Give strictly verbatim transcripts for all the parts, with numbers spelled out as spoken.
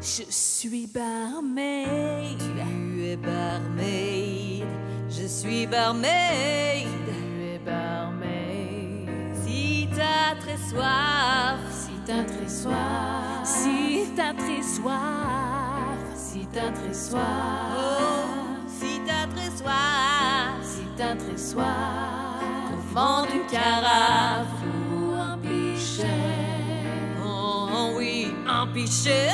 Je suis barmaid. Tu es barmaid. Je suis barmaid. Tu es barmaid. Si t'as très soif, Si t'as très soif. Si t'as très soif. Si t'as très soif. oh, si t'as très soif, Si t'as très soif. au fond du carafe, Ou un pichet. oh, oh oui, un pichet,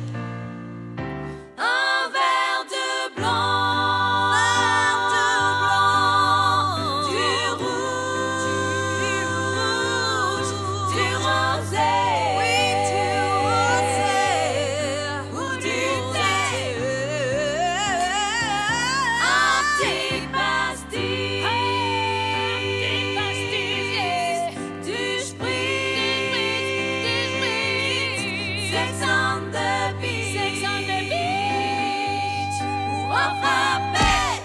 un verre de blanc, verre de blanc, du rouge, du rosé, oui, du rosé, ou du thé, un petit pastis, Des pastilles. du spritz, Sex on the beach, Sex on the beach. ou un frappé.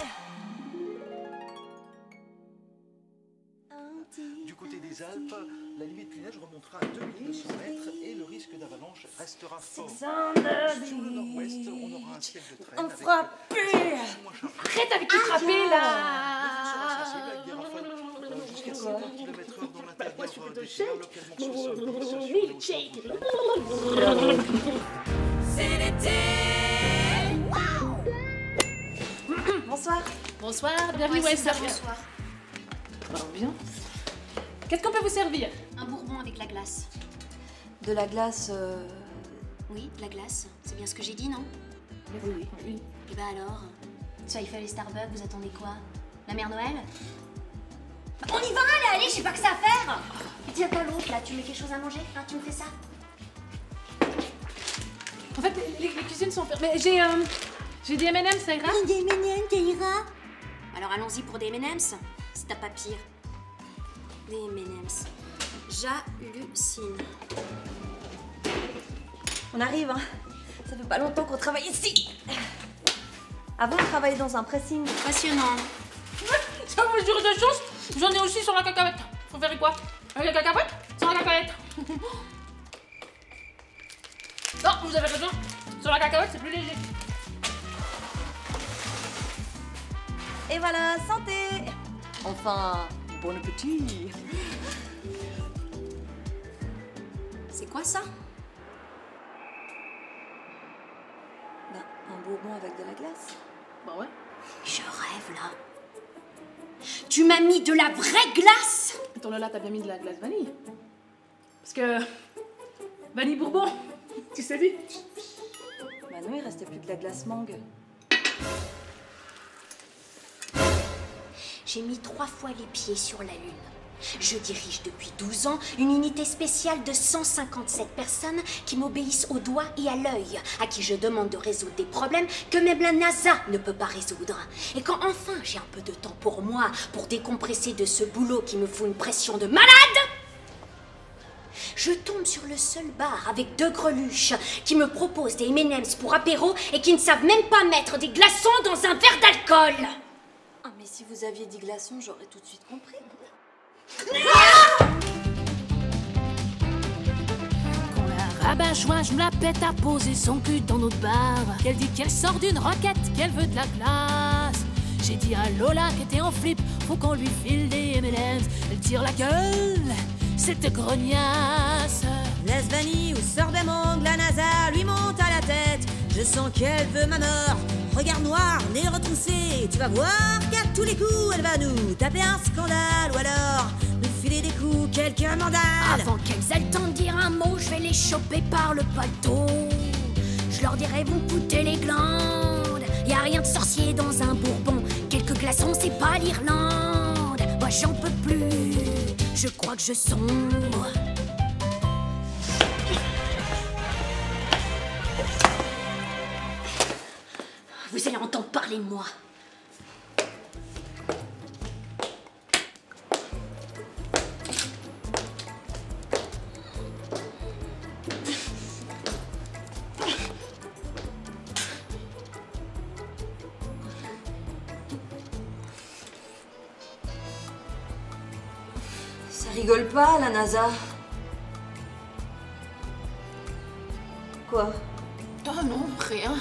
Du côté des Alpes, la limite du neige remontera à deux mille deux cents mètres et le risque d'avalanche restera fort. Sur le nord-ouest, on aura un ciel de traîne. On avec frappé. moins chargé. Arrête avec les frappés là. Sera sensible avec des rafales euh, jusqu'à cinquante kilomètres heure dans l'intérieur euh, des terres, localement soixante-dix sur les Milkshake. C'est l'été. Bonsoir. Bonsoir, bienvenue au West Area. Bonsoir. Alors, bien. Qu'est-ce qu'on peut vous servir? Un bourbon avec la glace. De la glace. Euh... Oui, de la glace. C'est bien ce que j'ai dit, non? Oui, oui, oui. Et bah alors, tu as fait les Starbucks, vous attendez quoi? La mère Noël? Bah, on y va, allez, allez, j'ai pas que ça à faire. Et tiens, toi l'autre, là, tu mets quelque chose à manger? Hein, tu me fais ça? En fait, les, les cuisines sont fermées. J'ai euh, j'ai des M and M's, ça ira? Des M and M's, ça ira? Alors allons-y pour des M and M's, si t'as pas pire. Des M and M's. J'hallucine. On arrive, hein. Ça fait pas longtemps qu'on travaille ici. Avant, on travaillait dans un pressing. Passionnant. Ça vous jure de choses? J'en ai aussi sur la cacahuète. Vous verrez quoi? Avec la cacahuète? Sur la cacahuète. Non, vous avez raison. Sur la cacahuète, c'est plus léger. Et voilà, santé. Enfin, bon appétit. C'est quoi ça? Ben, un bourbon avec de la glace. Bah ouais. Je rêve là. Tu m'as mis de la vraie glace? Attends, Lola, t'as bien mis de la glace vanille. Parce que... Vanille Bourbon. Tu sais dit? Bah non, il restait plus que de la glace mangue. J'ai mis trois fois les pieds sur la Lune. Je dirige depuis douze ans une unité spéciale de cent cinquante-sept personnes qui m'obéissent au doigt et à l'œil, à qui je demande de résoudre des problèmes que même la NASA ne peut pas résoudre. Et quand enfin j'ai un peu de temps pour moi, pour décompresser de ce boulot qui me fout une pression de malade, je tombe sur le seul bar avec deux greluches qui me proposent des M and M's pour apéro et qui ne savent même pas mettre des glaçons dans un verre d'alcool. Ah, mais si vous aviez dit glaçon, j'aurais tout de suite compris. Quand la rabat-joie, je me la pète à poser son cul dans notre bar. Qu'elle dit qu'elle sort d'une roquette, qu'elle veut de la glace. J'ai dit à Lola qui était en flip, faut qu'on lui file des M and M's. Elle tire la gueule, cette grognasse. Glace vanille ou sorbet mangue, la NASA lui monte à la tête. Je sens qu'elle veut ma mort. Regard noir, nez retroussé. Tu vas voir qu'à tous les coups, elle va nous taper un scandale. Ou alors nous filer des coups, quelques mandales. Avant qu'elles aient le temps de dire un mot, je vais les choper par le paletot. Je leur dirai, vous coûtez les glandes. Y a rien de sorcier dans un bourbon. Quelques glaçons, c'est pas l'Irlande. Moi, j'en peux plus. Je crois que je sombre. Vous allez entendre parler de moi. Ça rigole pas, la NASA. Quoi? Oh non, rien.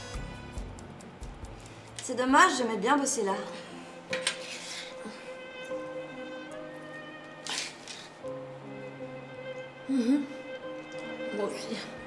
C'est dommage, j'aimais bien bosser là. Mmh. Moi aussi.